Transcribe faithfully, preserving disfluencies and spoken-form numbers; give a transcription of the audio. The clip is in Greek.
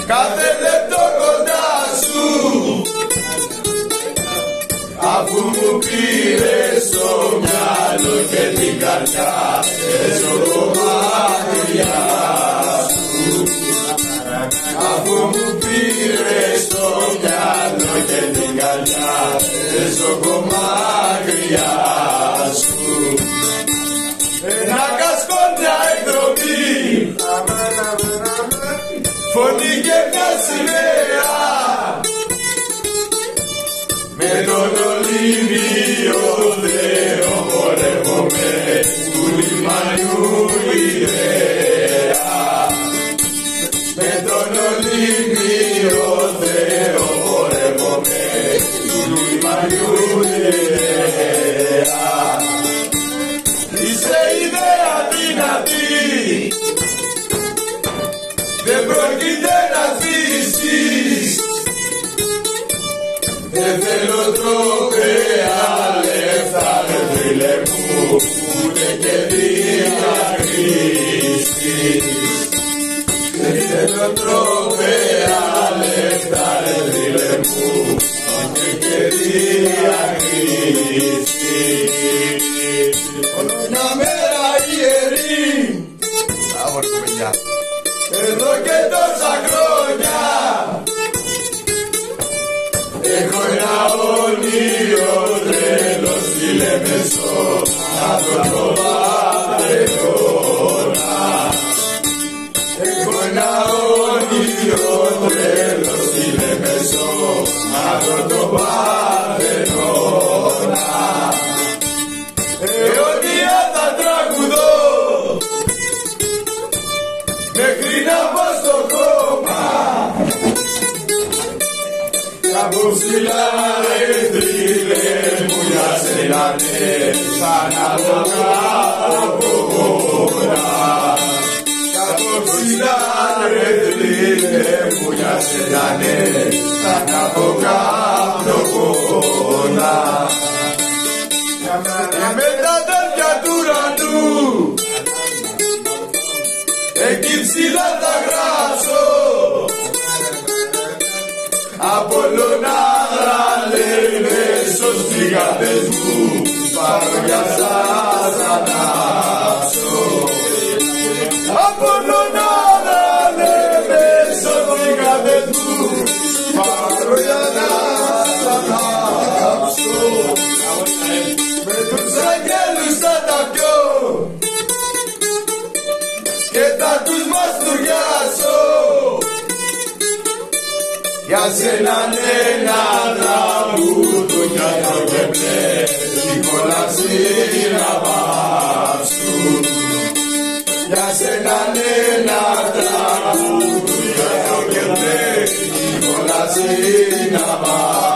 κάθε λεπτό κοντά σου, αφού μου πήρες το μυαλό και την καρδιά, έσω μακριά σου. Αφού μου πήρες το μυαλό και την καρδιά, έσω μακριά σου. Ένα κασκό, μια εκδρομή, φωνή και μια σημαία, με τον Ολύμπιο Θεό πορεύομαι του λιμανιού ιδέα. Με τον Ολύμπιο Θεό πορεύομαι του λιμανιού ιδέα. Είσαι ιδέα δυνατή, δεν πρόκειται να σβήσεις. Δεν θέλω τροπέα λεφτά, ρε φίλε μου, ούτε και διακρίσεις. Δεν θέλω τροπέα λεφτά, ρε φίλε μου, ούτε και διακρίσεις. Μια μέρα ιερή, εδώ και τόσα χρόνια, έχω ένα όνειρο τρέλο στη Λεμεσό, να το το Παρθενώνα. Έχω ένα όνειρο τρέλο στη Λεμεσό, να το το Παρθενώνα. Αιώνια θα τραγουδώ, μέχρι να πάω στο κόμμα. Από ψηλά ρε θρύλε μου για σένα ναι, σαν από κάτω πόνα. Από ψηλά ρε θρύλε μου για σένα ναι, σαν από κάτω πόνα. Και με τα τάρια του ουρανού, εκεί ψηλά θα γράψω, Απολλωνάρα Λεμεσός φύγατες μου, παρόλια σας ανάψω. Απολλωνάρα Λεμεσός φύγατες μου, παρόλια σας ανάψω. Με τους αγγέλους θα τα πιω και θα τους μαστουριάσω. Για σένα ένα τραγούδο κι άλλο και μπλε, την κόλαση να βάψουν. Για σένα ένα τραγούδο κι άλλο και μπλε, την κόλαση να βάψουν.